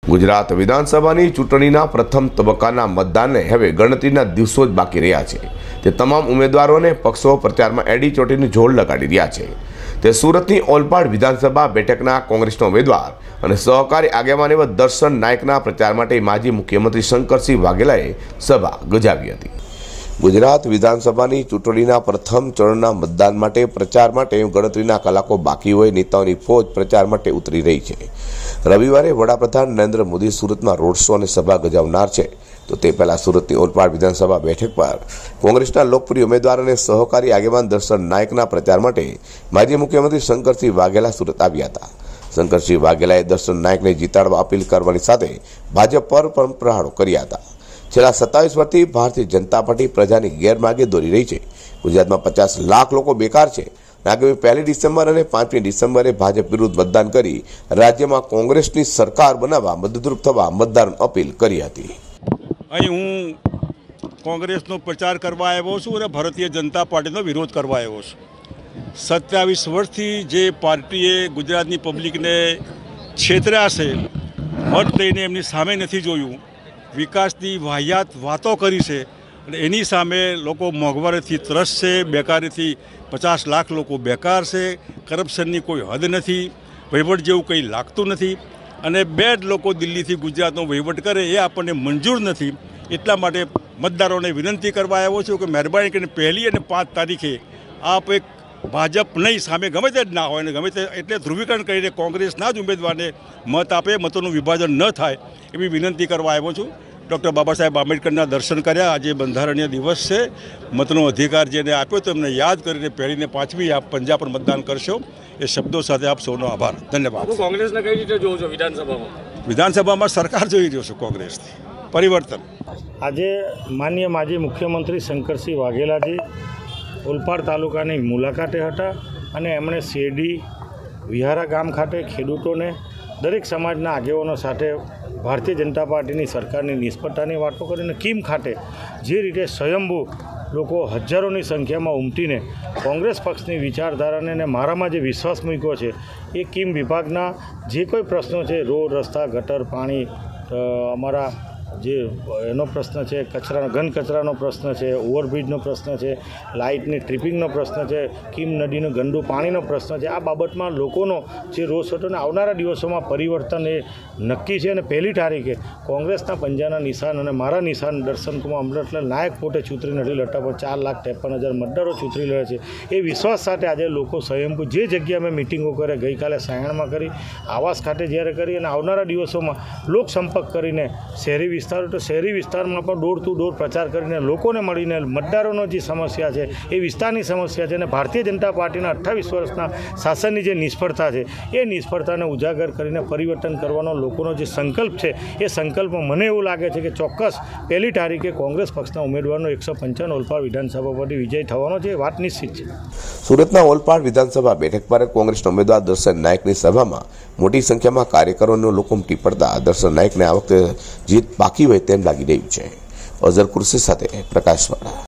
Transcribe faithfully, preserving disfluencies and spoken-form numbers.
ગુજરાત વિધાનસભાની ચૂંટણીના પ્રથમ તબક્કાના મતદાનને હવે ગણતરીના દિવસો જ બાકી રહ્યા છે। તે તમામ ઉમેદવારોને પક્ષો પ્રચારમાં એડી ચોટીનું જોર લગાડી રહ્યા છે। તે સુરતની ઓલપાડ વિધાનસભા બેઠકના કોંગ્રેસના ઉમેદવાર અને સહકારી આગેવાન એવા દર્શન નાયકના પ્રચાર માટે માજી મુખ્યમંત્રી શંકરસિંહ વાઘેલાએ સભા ગજાવી હતી। ગુજરાત વિધાનસભાની ચૂંટણીના પ્રથમ ચરણના મતદાન માટે પ્રચાર માટે ગણતરીના કલાકો બાકી હોય નેતાઓની ફોજ પ્રચાર માટે ઉતરી રહી છે। રવિવારે વડાપ્રધાન નરેન્દ્ર મોદી સુરતમાં રોડ શો અને સભા ગજાવનાર છે, તો તે પહેલા સુરતની ઓલપાડ વિધાનસભા બેઠક પર કોંગ્રેસના લોકપ્રિય ઉમેદવાર અને સહકારી આગેવાન દર્શન નાયકના પ્રચાર માટે માજી મુખ્યમંત્રી શંકરસિંહ વાઘેલા સુરત આવ્યા હતા। શંકરસિંહ વાઘેલાએ દર્શન નાયકને જીતાડવા અપીલ કરવાની સાથે ભાજપ પર પણ પ્રહારો કર્યા હતા। છેલ્લા સત્તાવીસ વર્ષથી ભારતીય જનતા પાર્ટી પ્રજાની ગેરમાર્ગે દોરી રહી છે। ગુજરાતમાં પચાસ લાખ લોકો બેકાર છે। આગામી પહેલી ડિસેમ્બર અને પાંચમી ડિસેમ્બરે ભાજપ વિરુદ્ધ મતદાન કરી રાજ્યમાં કોંગ્રેસની સરકાર બનાવવા મદદરૂપ થવા મતદારોને અપીલ કરી હતી। અહીં હું કોંગ્રેસનો પ્રચાર કરવા આવ્યો છું અને ભારતીય જનતા પાર્ટીનો વિરોધ કરવા આવ્યો છું। સત્યાવીસ વર્ષથી જે પાર્ટીએ ગુજરાતની પબ્લિકને છેતર્યા છે, મત લઈને એમની સામે નથી જોયું, વિકાસની વાહિયાત વાતો કરી છે અને એની સામે લોકો મોંઘવારીથી ત્રસ્ત છે, બેકારીથી પચાસ લાખ લોકો બેકાર છે, કરપ્શનની કોઈ હદ નથી, વહીવટ જેવું કંઈ લાગતું નથી અને બે જ લોકો દિલ્હીથી ગુજરાતનો વહીવટ કરે એ આપણને મંજૂર નથી। એટલા માટે મતદારોને વિનંતી કરવા આવ્યો છું કે મહેરબાની કરીને પહેલી અને પાંચ તારીખે આપ એક ભાજપ નહીં સામે ગમે તે જ ના હોય ને ગમે તે એટલે ધ્રુવીકરણ કરીને કોંગ્રેસના જ ઉમેદવારને મત આપે, મતોનું વિભાજન ન થાય એવી વિનંતી કરવા આવ્યો છું। ડૉક્ટર બાબા સાહેબ આંબેડકરના દર્શન કર્યા। આજે બંધારણીય દિવસ છે, મતનો અધિકાર જેને આપ્યો તો એમને યાદ કરીને પહેલીને પાંચમી આપ પંજા પર મતદાન કરશો એ શબ્દો સાથે આપ સૌનો આભાર, ધન્યવાદ। કોંગ્રેસને કઈ રીતે જોવો છો વિધાનસભામાં? વિધાનસભામાં સરકાર જોઈ રહ્યો છું કોંગ્રેસથી પરિવર્તન। આજે માનનીય માજી મુખ્યમંત્રી શંકરસિંહ વાઘેલાજી ઓલપાડ તાલુકાની મુલાકાતે હતા અને એમણે શેરડી વિહારા ગામ ખાતે ખેડૂતોને દરેક સમાજના આગેવાનો સાથે ભારતીય જનતા પાર્ટીની સરકારની નિષ્ફળતાની વાતો કરીને કીમ ખાતે જે રીતે સ્વયંભૂ લોકો હજારોની સંખ્યામાં ઉમટીને કોંગ્રેસ પક્ષની વિચારધારાને અને મારામાં જે વિશ્વાસ મૂક્યો છે એ કીમ વિભાગના જે કોઈ પ્રશ્નો છે, રોડ રસ્તા ગટર પાણી, અમારા જે એનો પ્રશ્ન છે, કચરાનો ઘન કચરાનો પ્રશ્ન છે, ઓવરબ્રિજનો પ્રશ્ન છે, લાઇટની ટ્રીપિંગનો પ્રશ્ન છે, કીમ નદીનું ગંદુ પાણીનો પ્રશ્ન છે, આ બાબતમાં લોકોનો જે રોષ હતો અને આવનારા દિવસોમાં પરિવર્તન એ નક્કી છે અને પહેલી તારીખે કોંગ્રેસના પંજાના નિશાન અને મારા નિશાન દર્શનકુમાર અમૃતલાલ નાયક પોતે ચૂંટણી નથી લડતા પણ ચાર લાખ ત્રેપન હજાર મતદારો ચૂંટણી લડે છે એ વિશ્વાસ સાથે આજે લોકો સ્વયંભૂ જે જગ્યાએ મેં મિટિંગો કરે, ગઈકાલે સાયણમાં કરી, આવાસ ખાતે જ્યારે કરી અને આવનારા દિવસોમાં લોકસંપર્ક કરીને શહેરી વિસ્તારો તો શહેરી વિસ્તારમાં પણ ડોર ટુ ડોર પ્રચાર કરીને લોકોને મળીને મતદારોનો જે સમસ્યા છે એ વિસ્તારની સમસ્યા છે અને ભારતીય જનતા પાર્ટીના અઠ્ઠાવીસ વર્ષના શાસનની જે નિષ્ફળતા છે એ નિષ્ફળતાને ઉજાગર કરીને પરિવર્તન કરવાનો લોકોનો જે સંકલ્પ છે એ સંકલ્પમાં મને એવું લાગે છે કે ચોક્કસ પહેલી તારીખે કોંગ્રેસ પક્ષના ઉમેદવારનો એકસો પંચાવન ઓલપાડ વિધાનસભા પરથી વિજય થવાનો છે એ વાત નિશ્ચિત છે। સુરતના ઓલપાડ વિધાનસભા બેઠક પર કોંગ્રેસના ઉમેદવાર દર્શન નાયકની સભામાં મોટી સંખ્યામાં કાર્યકરોનો લોકો ઉમટી પડતા દર્શન નાયકને આ વખતે જીત બાકી હોય તેમ લાગી રહ્યું છે। અઝર કુર્સી સાથે પ્રકાશવાળા।